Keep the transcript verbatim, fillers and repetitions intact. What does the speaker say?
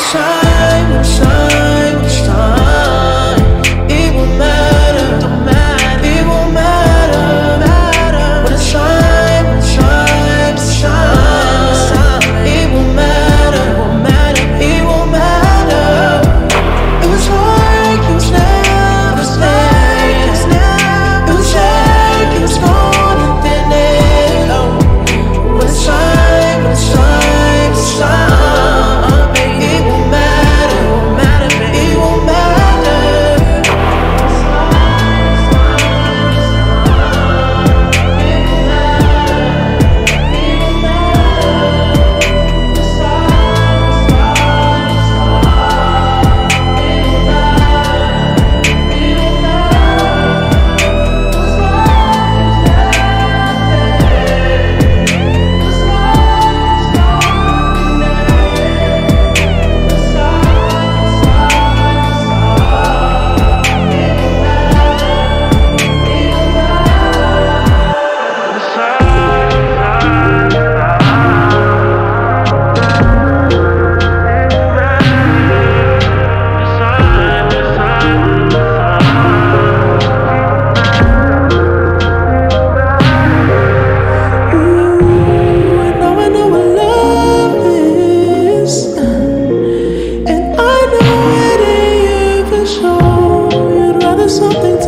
time, when it's time, when it's time, it won't matter, don't matter, it won't matter, matter. When it's time, when it's time, it's time, it won't matter, it won't matter, it won't matter. It was like it was never there, it was never, it was like it was gone and then it, oh. When it's time, when it's time, it's time. Something